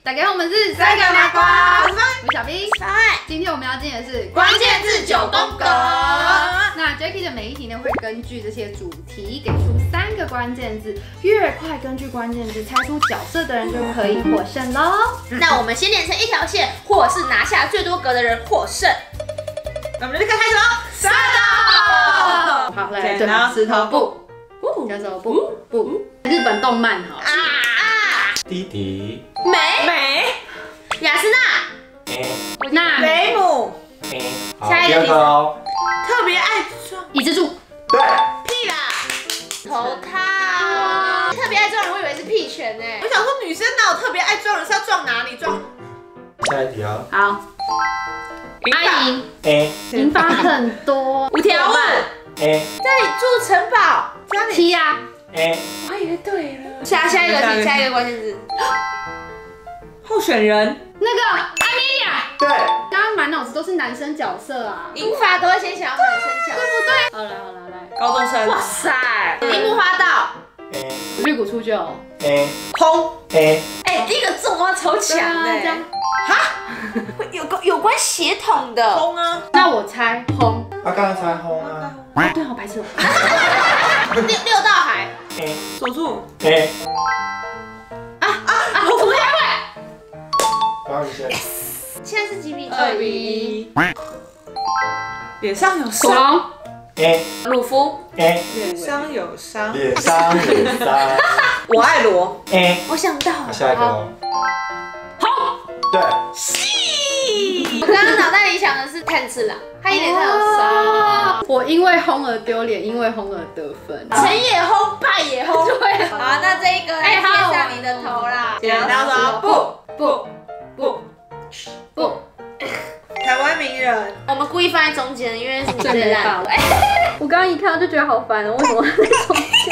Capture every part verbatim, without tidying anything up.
大家好，我们是三个麻瓜，我是小兵。 嗨， 今天我们要进的是关键字九宫格。 那 Jackie 的每一题呢，会根据这些主题给出三个关键字，越快根据关键字猜出角色的人就可以获胜喽。 那我们先连成一条线，或者是拿下最多格的人获胜。那我们就开始喽， 杀到！好，来，对，石头布，石头布布，日本动漫好。 啊啊！ 弟弟， 美美，雅斯娜， 那雷姆， 好，第二个哦， 特别爱装椅子柱， 对， 屁啦，头套，特别爱撞人，我以为是屁拳呢。我想说女生哪有特别爱撞人，是要撞哪里撞？ 下一题哦， 好，阿姨， 哎， 银发很多， 五条悟， 哎， 这里住城堡，家里七呀， 哎， 我还以为对了。下下一个题，下一个关键字， 候选人那个阿米亚， 对， 刚刚满脑子都是男生角色啊， 银发都会先想要男生角色， 对不对？好来好来来， 高中生， 哇塞，樱木花道， 哎， 绿谷出久， 哎， 轰， 哎， 哎，第一个中啊超强的， 这样， 哈，有关有关血统的， 轰啊， 那我猜红， 他刚才猜红啊， 对，好白痴哦。 六六道海， 哎， 佐助， 哎， 啊啊啊！我涂黑尾， 帮你先， 现在是几比二几？ 比一， 脸上有土伤， 龙， 哎， 鲁夫， 哎， 脸上有伤， 脸上脸上， 我爱罗， 哎， 我想到好，下一个哦， 红， 对， 我刚刚脑袋里想的是炭治郎，他脸上有伤。 我因为红而丢脸，因为红而得分。 成也轰，败也轰。对，好，那这一个来贴上你的头啦。 剪刀石头布， 不不， 不， 台湾名人， 我们故意放在中间，因为是你最最烂没办法。我刚刚一看到就觉得好烦哦，为什么在中间？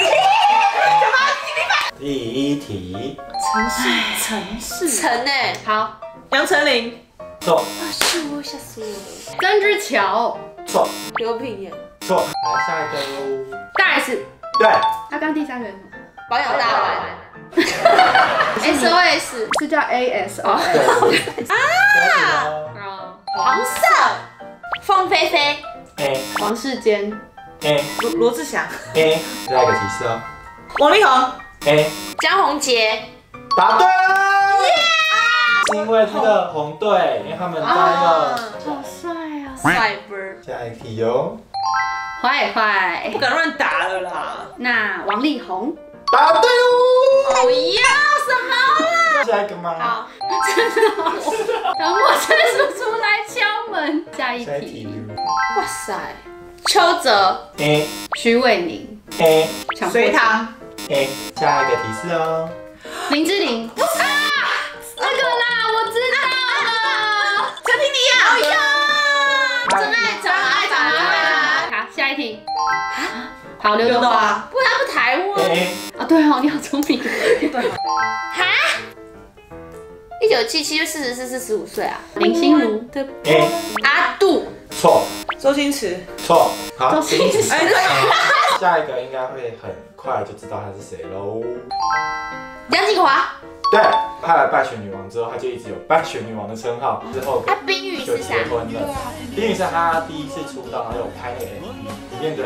第一题， 城市，城市， 陈呢？ 好， 杨丞琳， 错， 啊，是我吓死我了。 曾之乔， 错， 刘品言， 错，来下一个喽， 大 S， 对， 他刚第三个是什么保养大丸，S O S， 是叫 A S O 对 S。 啊， 啊， 黄色，凤飞飞， 哎， 王世坚， 哎， 罗罗志祥， 哎，下一个提示哦， 王力宏， 哎， 江宏杰， 答对了，是因为这个红队，因为他们在那个好帅啊！ 帅不？ 下一题哦， 坏坏不，敢乱打了啦， 那王力宏， 答对喽， 哦呀，什么啦？ 下一个吗？ 好， 等我陈叔叔来敲门。下一下一题题， 喽， 哇塞，邱泽， 哎， 徐伟宁， 哎， 强迫隋唐， 哎，下一个提示哦， 林志玲，啊，那个啦，我知道了， 陈婷妮呀，哎呀，真爱，真爱，真爱。 好，下一题，好，刘德华， 不，他不台湾哎， 啊，对哦，你好聪明， 哈？一九七七就四十四，四十五岁啊。 林心如， 的哎， 阿杜， 错， 周星驰， 错，好， 周星驰哎，对， 下一个应该会很快就知道他是谁喽。 杨锦华， 对，他来拜选女王之后，他就一直有拜选女王的称号，之后啊，冰雨就是啥？ 结婚了。冰雨是他第一次出道，然后有拍那个 M V 里面的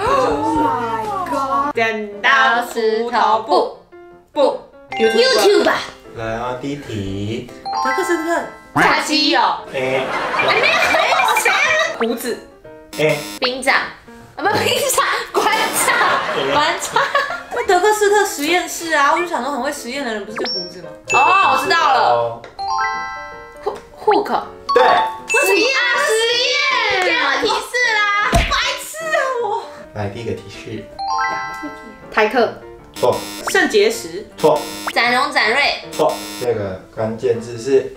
角色。 剪刀石头布，不 YouTube 吧， 来啊，第一题， 德克斯特， 炸鸡友， 哎， 谁？ 胡子， 哎， 兵长，啊不，兵长，馆长，馆长。 那德克斯特实验室啊，我就想说很会实验的人不是就胡子吗？ 哦，我知道了哦。 户户口。 对， 实验啊，实验，给我提示啦，白痴啊我。 来第一个提示， 台客， 错， 肾结石， 错， 展荣展瑞， 错。这个关键字是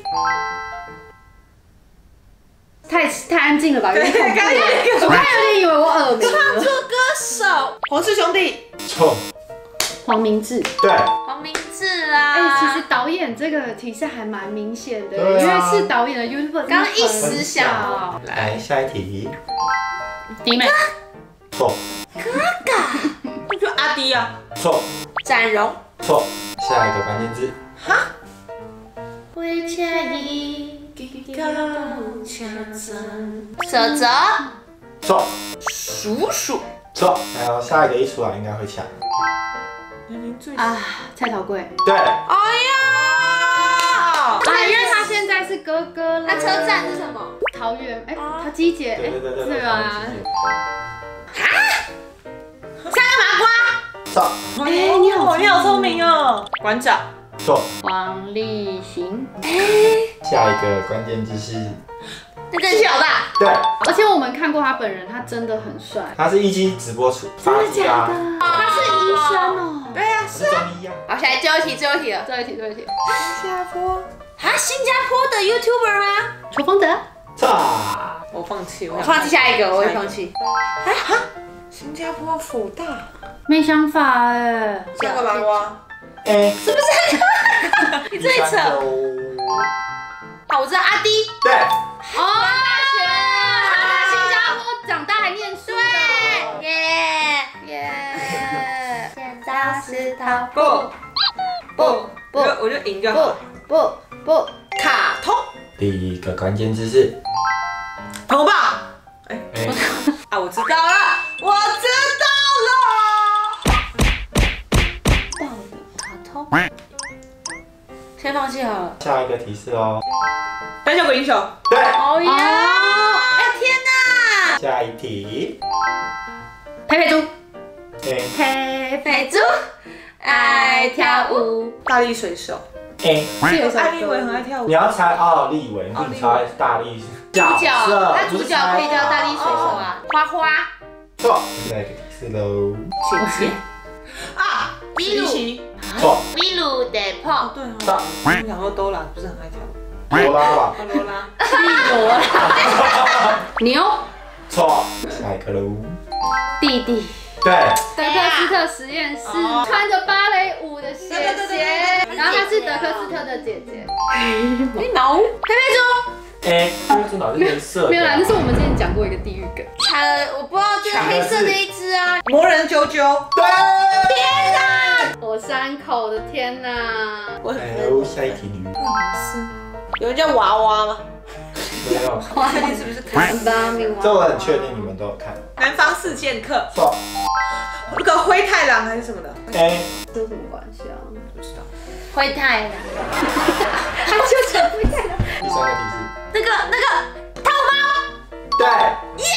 太太安静了吧，有点恐怖刚刚有了， 一个我刚刚有点以为我耳鸣了。 唱作歌手黄氏兄弟， 错， 黄明志， 对， 黄明志啦。 哎，其实导演这个提示还蛮明显的， 对啊因为是导演的 YouTube， 刚刚一时想小， 来下一题， 迪美， 错， 那就阿迪啊， 错， 展荣， 错。下一个关键字， 哈， 为惬意，泽泽， 错鼠鼠。 错，还有下一个一出来应该会抢。 年龄最啊，蔡桃贵。 对， 哎呀！ 啊，因为他现在是哥哥啦。 那车站是什么？ 桃园，哎，他机姐， 对对对对对， 是吧？ 三个麻瓜。 错哎，你好，你好聪明哦。馆长。 错， 黄立行。 下一个关键字是， 那真小大。 对， 而且我们看过他本人，他真的很帅。 他是一期直播出， 真的假的？ 的？他是医生哦。 对啊， 是中医啊。 好，下来最后一题，最后一题了。 最后一题，最后一题。 新加坡。 啊，新加坡的 YouTuber 吗？ 邱风德。 错， 我放弃，我我放弃下一个，我会放弃。 哎哈，新加坡辅大。 没想法哎。 三个麻瓜。 哎， 是不是？你最扯。好，我知道阿迪。 对， 哦，大学，他在新加坡长大还念书。 对，耶耶。剪刀石头不布不，我就我就赢就好。 不不，卡通。 第一个关键字是， 红棒。哎哎， 啊，我知道了，我知道了。 爆的卡通。先放弃好了。 下一个提示哦。 胆小鬼英雄。 对， 哦呀！哎天哪！ 下一题， 佩佩猪。 哎佩佩猪爱跳舞。 大力水手。 哎， 是有首艾丽维很歌。 爱跳舞你。要猜奥利维， 奥利维你猜大力主角，他主角可以叫大力力。 水手啊。花花。 错，下一个提示喽。 姐姐。啊， 米鲁琪琪。 错， 米鲁得哦碰。 对哦。 错， 我想说兜啦，不是很爱跳舞。 罗拉吧。 啊罗拉。 牛。 错，下一个喽。 弟弟。 对， 德克斯特实验室穿着芭蕾舞的鞋对对对对鞋， 对然后她是德克斯特的姐姐。 羽毛。佩佩猪。 哎，这个是哪是颜色？ 没有啦，那是我们之前讲过一个地狱梗。 呃，我不知道，就是黑色的一只啊。 魔人啾啾。 对。 天哪！ 我山口的天哪！ 我哎呦，下一题。 有人叫娃娃吗？ 没有， 确定是不是看巴明这我很确定你们都有看。 南方四剑客？ 错， 那个灰太狼还是什么的？ 哎， 这有什么关系啊？ 不知道。 灰太狼。 他就讲不太了。 第三个提示。 那个那个汤姆猫。 对， 耶！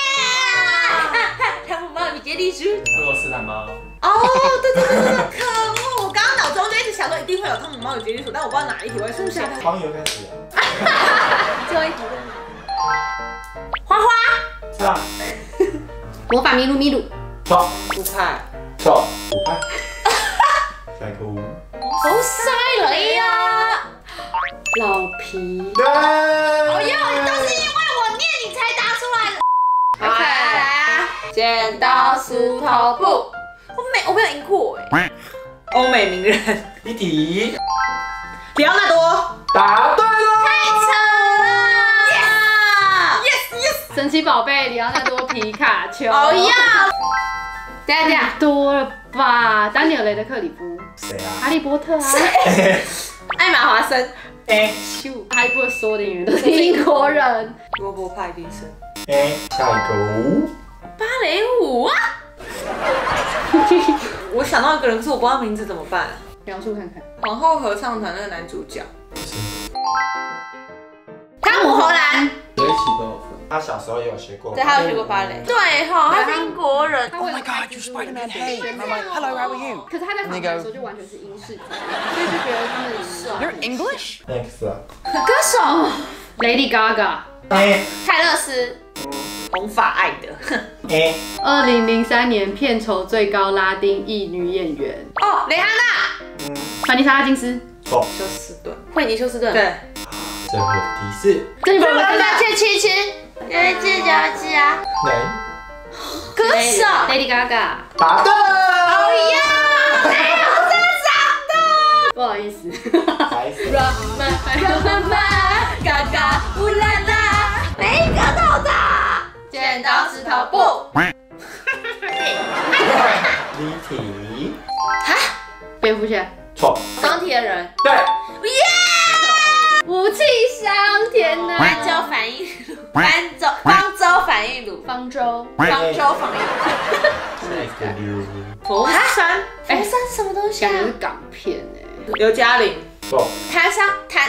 汤姆猫与杰利鼠。 俄罗斯蓝猫。 哦，对对对对对，可恶！我刚刚脑中就一直想说一定会有汤姆猫与杰利鼠，但我不知道哪一题会出现。 黄油开始了。 最后一题。花花。 是啊。 魔法麋鹿麋鹿。 错， 不派。 错，五派。下一个五。 好犀利啊！ 老皮。 对。 哦哟，都是因为我念你才答出来的。OK，来啊！剪刀石头布。我没我没有赢过哎。 欧美名人。 一题。 里奥纳多。 答对了。 太扯了 Yes yes。 神奇宝贝里奥纳多皮卡丘。 哦哟！等一下等一下， 多了吧？丹尼尔雷德克里夫。 谁啊？ 哈利波特啊。 艾玛华森。 哎咻，哈利波特所有的演员都是英国人。 罗伯派蒂森。 哎，下一个五。 芭蕾舞啊！ 我想到一个人，可是我不知道名字怎么办？ 描述看看。 皇后合唱团那个男主角。 汤姆·荷兰。 有一起都有分。他小时候也有学过。 对，他有学过芭蕾。对哈，他是英国人。 他为了拍就是为了 Hey, and I'm like, hello, how are you? 可是他在访谈的时候就完全是英式，所以就觉得他们是 You're English? Next 啊。 歌手 Lady Gaga。 哎泰勒斯。 红发爱的。 哎， 二零零三年片酬最高拉丁裔女演员哦，蕾哈娜。 嗯， 凡妮莎·拉金斯。 错。 休斯顿。 惠妮休斯顿。 对。 最后的提示。 这你们我们切切切，有一只脚趾啊。 哪？ 歌手 Lady Gaga。 答对了。 哦呀，没有这场不好意思。 还是。 的。妈妈，嘎嘎乌拉拉，每个都答。剪刀石头布。 第一题。 哈， 蝙蝠侠。 错。 钢铁人。 对。 耶！ 武器商，天哪！ 兰州反应炉，兰州方舟反应炉， 方舟， 方舟反应炉。 下一个佛山佛山什么东西啊感？觉是港片哎。 刘嘉玲， 错， 檀香檀。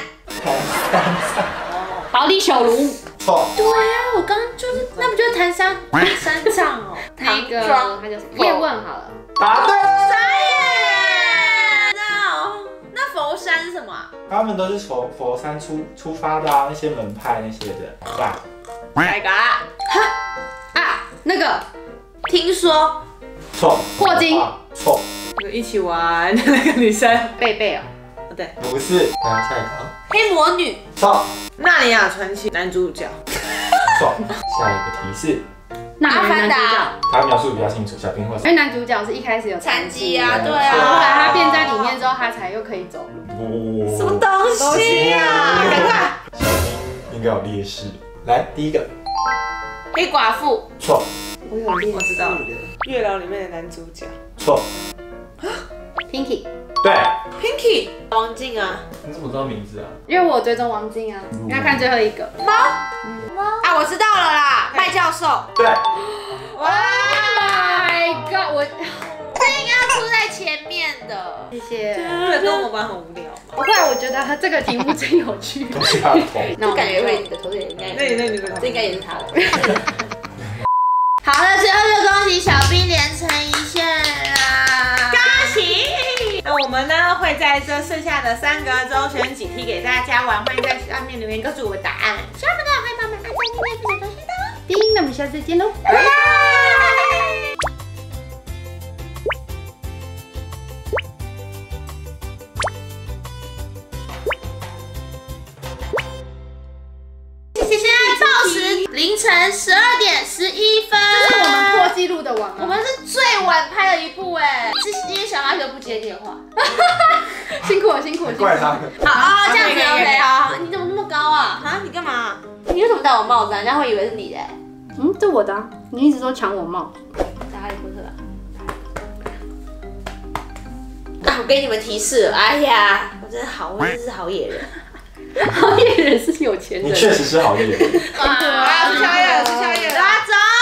保利手炉， 错， 对呀，我刚刚就是，那不就是檀香山上哦？ 那个唐庄它叫什么？叶问好了。 答对。 那那佛山是什么啊？ 他们都是从佛山出出发的啊，那些门派那些的。呀， 哪个啊？ 啊，那个听说错。 霍金啊错， 一起玩的那个女生， 贝贝哦。 哦对， 不是。来下一个。 黑魔女， 错， 纳尼亚传奇男主角， 错。下一个提示， 那阿凡男主角， 达， 他描述比较清楚，小兵会因为男主角是一开始有残疾啊， 对对后来啊。 他变在里面之后，他才又可以走路。 哦什么东西啊？赶快！ 小兵应该有劣势。来，第一个。 黑寡妇， 错， 我有练我知道了，月老里面的男主角错， Pinky， 对。 Pinky， 王静啊。 你怎么知道名字啊？ 因为我追踪王晶啊，你要看最后一个。 啊，我知道了啦，麦教授。 对。 Oh my god！我这应该要出在前面的。 谢谢。 对，跟我们玩很无聊嘛。 不会，我觉得他这个题目真有趣。 都是他的头。 那我感觉会你的头像应该， 那你那你的这应该也是他的。好的，最后就恭喜小兵连成一线啦！ 恭喜！那我们呢会在这剩下的三个周选几题给大家玩，欢迎在下面留言告诉我们答案。 喜欢我们的欢迎帮我们按赞、订阅、分享、分享的。 叮，那我们下次见喽， 拜拜。现在报时凌晨十二点十一分， 这是我们破纪录的网啊！ 我们是最晚拍的一部哎，是因为小马哥不接电话。 辛苦了，辛苦了，辛苦怪他了。。 好啊，这样子可以可以 OK 好。你怎么那么高啊？ 啊，你干嘛？ 你为什么戴我帽子啊？人家会以为是你的。 嗯，这我的啊，你一直都抢我帽。 打哈利波特吧。啊，我给你们提示了，哎呀，我真的好，我真是好野人。 好野人是有钱人。 你确实是好艺人。 啊， 吃宵夜了，吃宵夜了。 拉走。